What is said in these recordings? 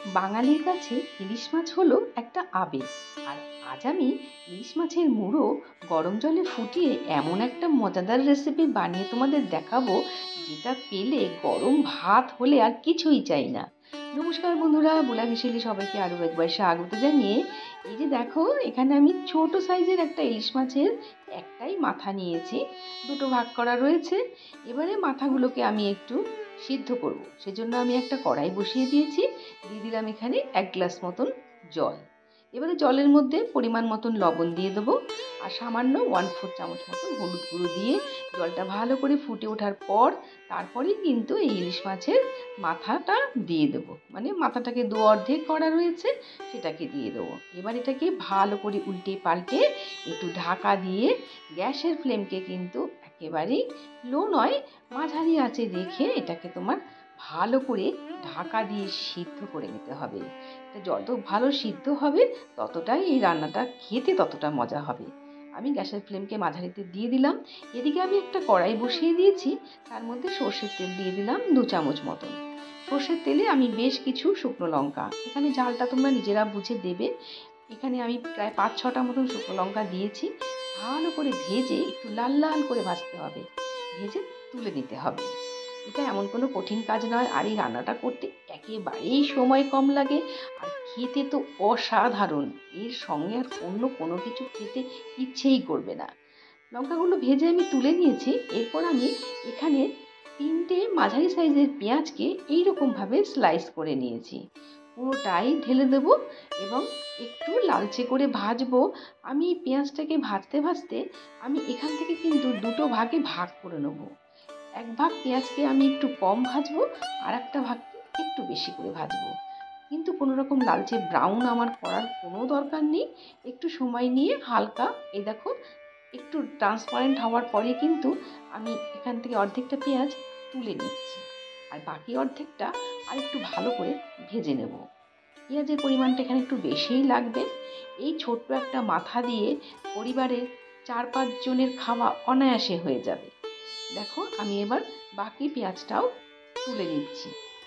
বাঙালির কাছে ইলিশ মাছ হলো একটা আবেগ। আর আজ আমি ইলিশ মাছের মুড়ো গরম জলে ফুটিয়ে এমন একটা মজাদার রেসিপি বানিয়ে তোমাদের দেখাবো, যেটা পেলে গরম ভাত হলে আর কিছুই চাই না। নমস্কার বন্ধুরা, বুলা ঘেঁষেলি সবাইকে আরও একবার স্বাগত জানিয়ে, এই যে দেখো এখানে আমি ছোট সাইজের একটা ইলিশ মাছের একটাই মাথা নিয়েছি, দুটো ভাগ করা রয়েছে। এবারে মাথাগুলোকে আমি একটু সিদ্ধ করব, সেজন্য আমি একটা কড়াই বসিয়ে দিয়েছি। দিয়ে দিলাম এখানে 1 গ্লাস মতন জল। এবারে জলের মধ্যে পরিমাণ মতন লবণ দিয়ে দেবো, আর সামান্য 1/4 চামচ মতন হলুদ গুঁড়ো দিয়ে জলটা ভালো করে ফুটে ওঠার পর তারপরেই কিন্তু এই ইলিশ মাছের মাথাটা দিয়ে দেবো, মানে মাথাটাকে দু অর্ধেক করা রয়েছে সেটাকে দিয়ে দেবো। এবার এটাকে ভালো করে উল্টে পাল্টে একটু ঢাকা দিয়ে গ্যাসের ফ্লেমকে কিন্তু একেবারেই লো নয়, মাঝারি আঁচে রেখে এটাকে তোমার ভালো করে ঢাকা দিয়ে সিদ্ধ করে নিতে হবে। এটা যত ভালো সিদ্ধ হবে ততটাই এই রান্নাটা খেতে ততটা মজা হবে। আমি গ্যাসের ফ্লেমকে মাঝারিতে দিয়ে দিলাম। এদিকে আমি একটা কড়াই বসিয়ে দিয়েছি, তার মধ্যে সর্ষের তেল দিয়ে দিলাম 2 চামচ মতন। সর্ষের তেলে আমি বেশ কিছু শুকনো লঙ্কা, এখানে ঝালটা তোমরা নিজেরা বুঝে দেবে, এখানে আমি প্রায় 5-6টা মতন শুকনো লঙ্কা দিয়েছি। ভালো করে ভেজে একটু লাল লাল করে ভাজতে হবে, ভেজে তুলে নিতে হবে। এটা এমন কোনো কঠিন কাজ নয়, আর এই রান্নাটা করতে একেবারেই সময় কম লাগে, আর খেতে তো অসাধারণ। এর সঙ্গে আর অন্য কোনো কিছু খেতে ইচ্ছেই করবে না। লঙ্কাগুলো ভেজে আমি তুলে নিয়েছি। এরপর আমি এখানে 3টে মাঝারি সাইজের পেঁয়াজকে এইরকমভাবে স্লাইস করে নিয়েছি, পুরোটাই ঢেলে দেবো এবং একটু লালচে করে ভাজবো। আমি এই পেঁয়াজটাকে ভাজতে ভাজতে আমি এখান থেকে কিন্তু দুটো ভাগে ভাগ করে নেবো। এক ভাগ পেঁয়াজকে আমি একটু কম ভাজবো, আর একটা ভাগকে একটু বেশি করে ভাজবো। কিন্তু কোনো রকম লালচে ব্রাউন আমার করার কোনো দরকার নেই। একটু সময় নিয়ে হালকা, এই দেখো একটু ট্রান্সপারেন্ট হওয়ার পরে কিন্তু আমি এখান থেকে অর্ধেকটা পেঁয়াজ তুলে নিচ্ছি, আর বাকি অর্ধেকটা আর একটু ভালো করে ভেজে নেব। পেঁয়াজের পরিমাণটা এখানে একটু বেশিই লাগবে। এই ছোট্ট একটা মাথা দিয়ে পরিবারের 4-5 জনের খাওয়া অনায়াসে হয়ে যাবে। দেখো আমি এবার বাকি পেঁয়াজটাও তুলে নিচ্ছি।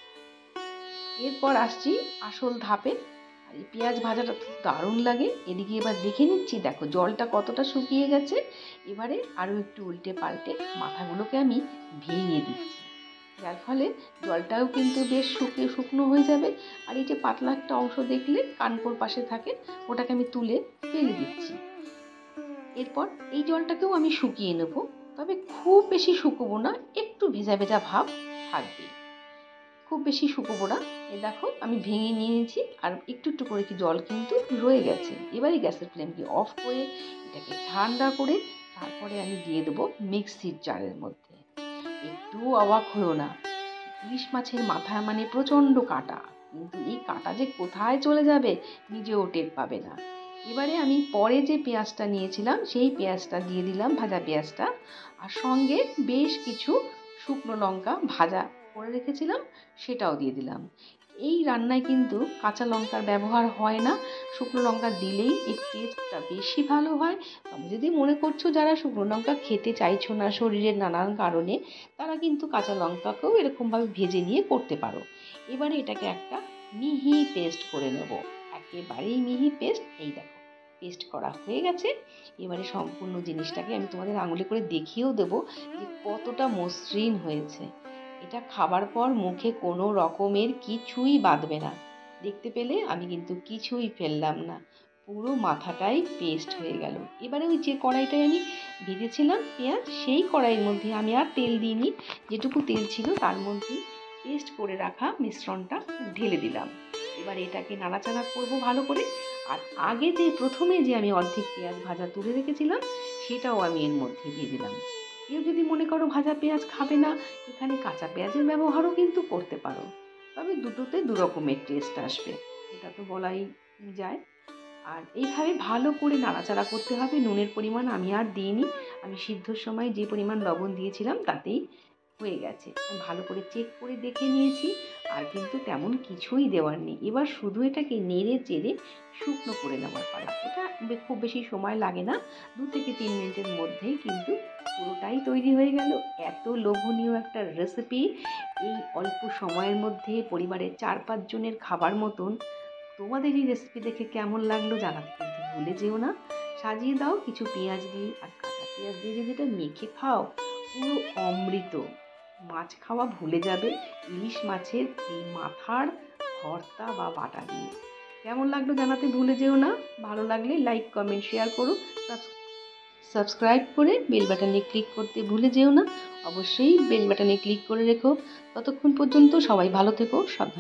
এরপর আসছি আসল ধাপে। আর এই পেঁয়াজ ভাজাটা খুব দারুণ লাগে। এদিকে এবার দেখে নিচ্ছি, দেখো জলটা কতটা শুকিয়ে গেছে। এবারে আরও একটু উল্টে পাল্টে মাথাগুলোকে আমি ভেঙে দিচ্ছি, যার ফলে জলটাও কিন্তু বেশ শুকনো হয়ে যাবে। আর এই যে পাতলা একটা অংশ দেখলে কানকোর পাশে থাকে, ওটাকে আমি তুলে ফেলে দিচ্ছি। এরপর এই জলটাকেও আমি শুকিয়ে নেব, তবে খুব বেশি শুকোবো না, একটু ভেজা ভেজা ভাব থাকবে, খুব বেশি শুকোবো না। এই দেখো আমি ভেঙে নিয়েছি, আর একটু একটু করে কি জল কিন্তু রয়ে গেছে। এবারে গ্যাসের ফ্লেমকে অফ করে এটাকে ঠান্ডা করে তারপরে আমি দিয়ে দেবো মিক্সির জারের মধ্যে। একটু অবাক হলো না, ইলিশ মাছের মাথায় মানে প্রচণ্ড কাঁটা, কিন্তু এই কাঁটা যে কোথায় চলে যাবে নিজেও টের পাবে না। এবারে আমি পরে যে পেঁয়াজটা নিয়েছিলাম সেই পেঁয়াজটা দিয়ে দিলাম, ভাজা পেঁয়াজটা, আর সঙ্গে বেশ কিছু শুকনো লঙ্কা ভাজা করে রেখেছিলাম সেটাও দিয়ে দিলাম। এই রান্নায় কিন্তু কাঁচা লঙ্কার ব্যবহার হয় না, শুকনো লঙ্কা দিলেই এর টেস্টটা বেশি ভালো হয়। তবে যদি মনে করছো যারা শুকনো লঙ্কা খেতে চাইছো না শরীরের নানান কারণে, তারা কিন্তু কাঁচা লঙ্কাকেও এরকমভাবে ভেজে নিয়ে করতে পারো। এবারে এটাকে একটা মিহি পেস্ট করে নেব, একেবারেই মিহি পেস্ট। এই দেখো পেস্ট করা হয়ে গেছে। এবারে সম্পূর্ণ জিনিসটাকে আমি তোমাদের আঙুলে করে দেখিয়েও দেবো যে কতটা মসৃণ হয়েছে। এটা খাবার পর মুখে কোনো রকমের কিছুই বাঁধবে না। দেখতে পেলে আমি কিন্তু কিছুই ফেললাম না, পুরো মাথাটাই পেস্ট হয়ে গেল। এবারে ওই যে কড়াইটায় আমি ভেজেছিলাম পেঁয়াজ, সেই কড়াইয়ের মধ্যে আমি আর তেল দিইনি, যেটুকু তেল ছিল তার মধ্যেই পেস্ট করে রাখা মিশ্রণটা ঢেলে দিলাম। এবার এটাকে নাড়াচাড়া করব ভালো করে। আর আগে যে প্রথমে যে আমি অর্ধেক পেঁয়াজ ভাজা তুলে রেখেছিলাম সেটাও আমি এর মধ্যে দিয়ে দিলাম। কেউ যদি মনে করো ভাজা পেঁয়াজ খাবে না, এখানে কাঁচা পেঁয়াজের ব্যবহারও কিন্তু করতে পারো, তবে দুটোতে দু রকমের টেস্ট আসবে, এটা তো বলাই যায়। আর এইভাবে ভালো করে নাড়াচাড়া করতে হবে। নুনের পরিমাণ আমি আর দিইনি, আমি সিদ্ধর সময় যে পরিমাণ লবণ দিয়েছিলাম তাতেই হয়ে গেছে। আমি ভালো করে চেক করে দেখে নিয়েছি, আর কিন্তু তেমন কিছুই দেওয়ার নেই। এবার শুধু এটাকে নেড়ে চেড়ে শুকনো করে নেওয়ার পালা। এটা খুব বেশি সময় লাগে না, 2 থেকে 3 মিনিটের মধ্যেই কিন্তু পুরোটাই তৈরি হয়ে গেল। এত লোভনীয় একটা রেসিপি, এই অল্প সময়ের মধ্যে পরিবারের 4-5 জনের খাবার মতন। তোমাদের এই রেসিপি দেখে কেমন লাগলো জানাতে কিন্তু ভুলে যেও না। সাজিয়ে দাও কিছু পেঁয়াজ দিয়ে, আর কাঁচা পেঁয়াজ দিয়ে যদি এটা মেখে খাও, পুরো অমৃত। মাছ খাওয়া ভুলে যাবে ইলিশ মাছের এই মাথার ভর্তা বা বাটা দিয়ে। কেমন লাগলো জানাতে ভুলে যেও না। ভালো লাগলে লাইক, কমেন্ট, শেয়ার করো। সাবস্ক্রাইব করে বেল বাটনে ক্লিক করতে ভুলে যেও না। অবশ্যই বেল বাটনে ক্লিক করে রেখো। ততক্ষণ পর্যন্ত সবাই ভালো থেকো, সাবধানে।